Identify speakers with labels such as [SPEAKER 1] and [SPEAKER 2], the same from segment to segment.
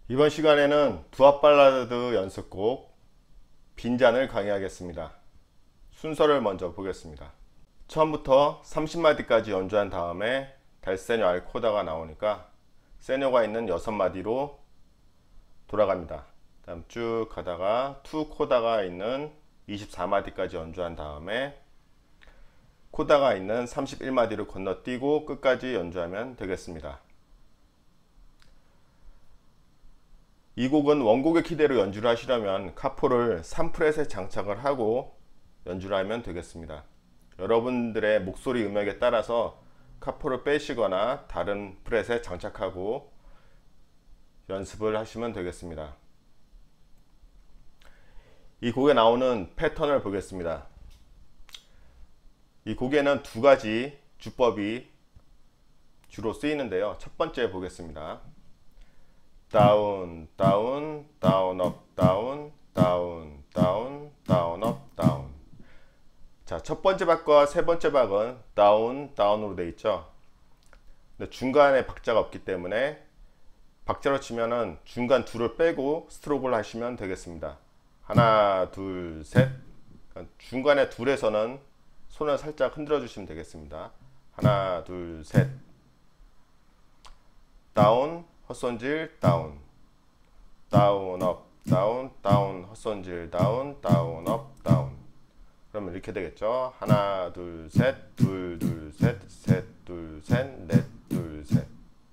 [SPEAKER 1] 이번 시간에는 두합 발라드 연습곡 빈잔을 강의하겠습니다. 순서를 먼저 보겠습니다. 처음부터 30마디까지 연주한 다음에 달세뇨 알 코다가 나오니까 세뇨가 있는 6마디로 돌아갑니다. 다음 쭉 가다가 투 코다가 있는 24마디까지 연주한 다음에 코다가 있는 31마디를 건너뛰고 끝까지 연주하면 되겠습니다. 이 곡은 원곡의 키대로 연주를 하시려면 카포를 3프렛에 장착을 하고 연주를 하면 되겠습니다. 여러분들의 목소리 음역에 따라서 카포를 빼시거나 다른 프렛에 장착하고 연습을 하시면 되겠습니다. 이 곡에 나오는 패턴을 보겠습니다. 이 곡에는 두 가지 주법이 주로 쓰이는데요. 첫 번째 보겠습니다. 다운, 다운, 다운, 업, 다운, 다운, 다운, 다운, 업, 다운. 자, 첫 번째 박과 세 번째 박은 다운, 다운으로 되어 있죠. 근데 중간에 박자가 없기 때문에 박자로 치면은 중간 둘을 빼고 스트로크를 하시면 되겠습니다. 하나, 둘, 셋. 중간에 둘에서는 손을 살짝 흔들어 주시면 되겠습니다. 하나, 둘, 셋. 다운, 헛손질, 다운, 다운, 업, 다운, 다운, 헛손질, 다운, 다운, 업, 다운. 그러면 이렇게 되겠죠. 하나, 둘, 셋, 둘, 둘, 셋, 셋, 둘, 셋, 넷, 둘, 셋.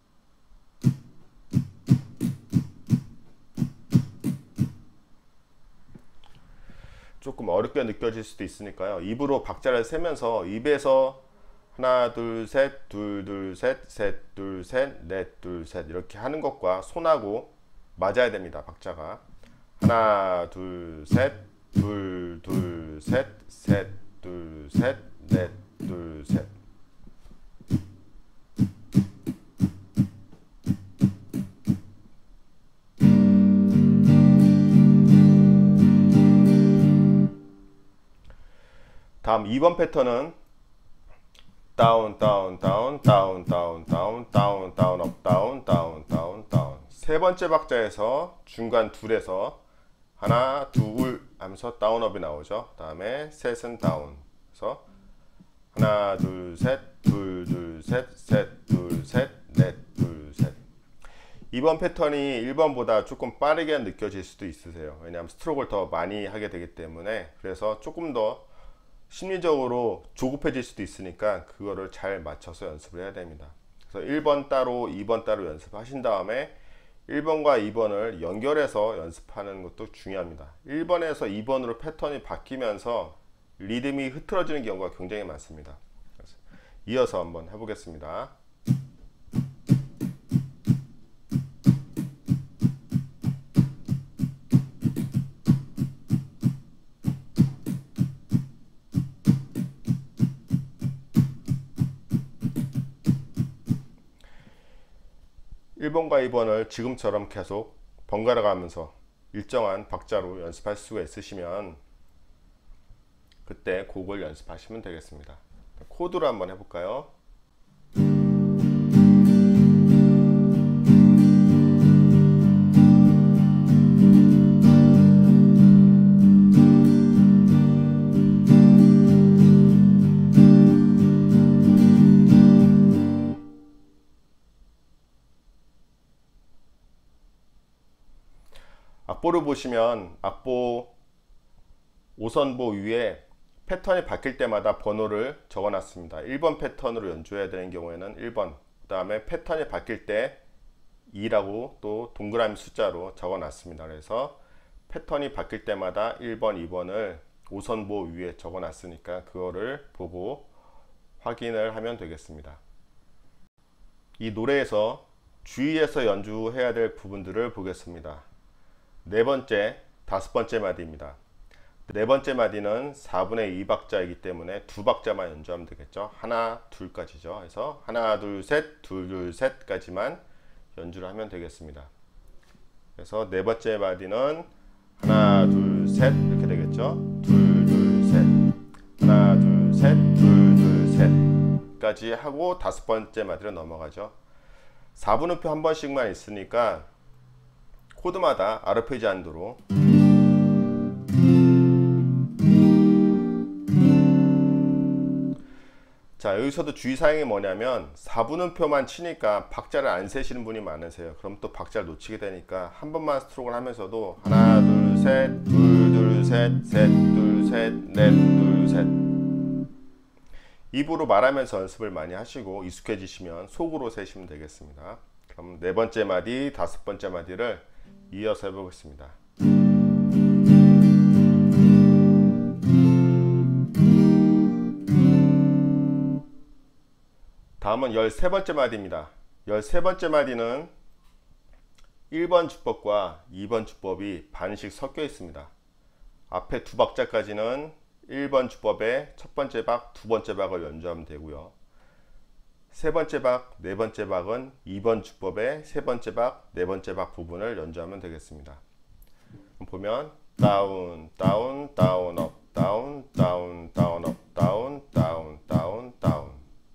[SPEAKER 1] 조금 어렵게 느껴질 수도 있으니까요. 입으로 박자를 세면서 입에서 하나 둘 셋 둘 둘 셋 셋 둘 셋 넷 둘 셋 이렇게 하는 것과 손하고 맞아야 됩니다. 박자가 하나 둘 셋 둘 둘 셋 셋 둘 셋 넷 둘 셋. 다음 2번 패턴은 다운 다운 다운 다운 다운 다운 다운 다운 업 다운 다운 다운 다운. 세 번째 박자에서 중간 둘에서 하나 둘 하면서 다운업이 나오죠. 다음에 셋은 다운. 그래서 하나 둘 셋 둘 둘 셋 셋 둘 셋 넷 둘 셋. 이번 패턴이 1번보다 조금 빠르게 느껴질 수도 있으세요. 왜냐하면 스트로크를 더 많이 하게 되기 때문에. 그래서 조금 더 심리적으로 조급해질 수도 있으니까 그거를 잘 맞춰서 연습을 해야 됩니다. 그래서 1번 따로 2번 따로 연습하신 다음에 1번과 2번을 연결해서 연습하는 것도 중요합니다. 1번에서 2번으로 패턴이 바뀌면서 리듬이 흐트러지는 경우가 굉장히 많습니다. 그래서 이어서 한번 해보겠습니다. 1번과 2번을 지금처럼 계속 번갈아 가면서 일정한 박자로 연습할 수가 있으시면 그때 곡을 연습하시면 되겠습니다. 코드로 한번 해볼까요? 악보를 보시면 악보 5선보 위에 패턴이 바뀔 때마다 번호를 적어 놨습니다. 1번 패턴으로 연주해야 되는 경우에는 1번, 그 다음에 패턴이 바뀔 때 2라고 또 동그라미 숫자로 적어 놨습니다. 그래서 패턴이 바뀔 때마다 1번, 2번을 5선보 위에 적어 놨으니까 그거를 보고 확인을 하면 되겠습니다. 이 노래에서 주의해서 연주해야 될 부분들을 보겠습니다. 네 번째, 다섯 번째 마디입니다. 네 번째 마디는 4분의 2박자이기 때문에 두 박자만 연주하면 되겠죠. 하나, 둘까지죠. 그래서 하나, 둘, 셋, 둘, 둘, 셋까지만 연주를 하면 되겠습니다. 그래서 네 번째 마디는 하나, 둘, 셋 이렇게 되겠죠. 둘, 둘, 셋, 하나, 둘, 셋, 둘, 둘, 셋까지 하고 다섯 번째 마디로 넘어가죠. 4분음표 한 번씩만 있으니까 코드마다 아르페지안도로. 자, 여기서도 주의사항이 뭐냐면 4분음표만 치니까 박자를 안 세시는 분이 많으세요. 그럼 또 박자를 놓치게 되니까 한 번만 스트로크를 하면서도 하나 둘 셋 둘 둘 셋 셋 둘 셋 넷 둘 셋 입으로 말하면서 연습을 많이 하시고 익숙해지시면 속으로 세시면 되겠습니다. 그럼 네 번째 마디, 다섯 번째 마디를 이어서 해보겠습니다. 다음은 13번째 마디입니다. 13번째 마디는 1번 주법과 2번 주법이 반씩 섞여 있습니다. 앞에 두 박자까지는 1번 주법의 첫 번째 박, 두 번째 박을 연주하면 되고요. 세 번째 박, 네 번째 박은 2번 주법의 세 번째 박, 네 번째 박 부분을 연주하면 되겠습니다. 보면 다운, 다운, 다운, 업, 다운, 다운, 다운, 업, 다운, 다운, 다운, 다운.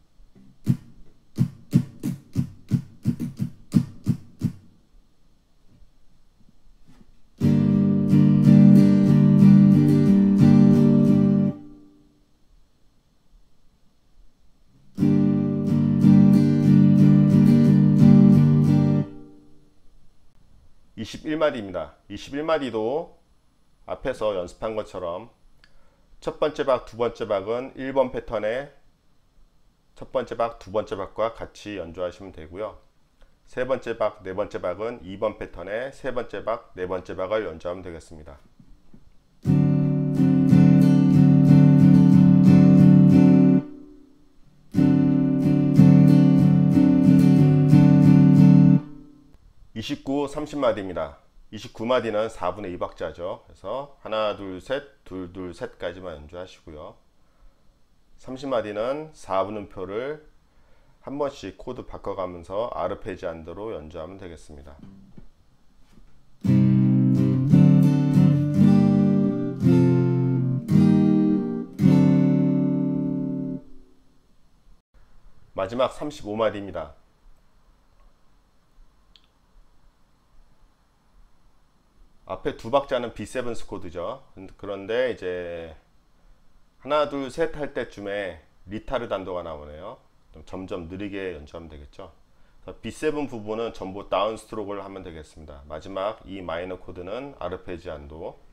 [SPEAKER 1] (21마디입니다) 21마디도 앞에서 연습한 것처럼 첫 번째 박, 두 번째 박은 1번 패턴의 첫 번째 박, 두 번째 박과 같이 연주하시면 되고요. 세 번째 박, 네 번째 박은 2번 패턴의 세 번째 박, 네 번째 박을 연주하면 되겠습니다. (29) 30마디입니다. 29마디는 4분의 2박자죠. 그래서 하나 둘 셋 둘 둘 셋까지만 연주하시고요. 30마디는 4분음표를 한 번씩 코드 바꿔가면서 아르페지안도로 연주하면 되겠습니다. 마지막 35마디입니다. 앞에 두 박자는 B7 코드죠. 그런데 이제 하나 둘 셋 할 때쯤에 리타르단도가 나오네요. 점점 느리게 연주하면 되겠죠. B7 부분은 전부 다운 스트로크를 하면 되겠습니다. 마지막 이 마이너 코드는 아르페지안도.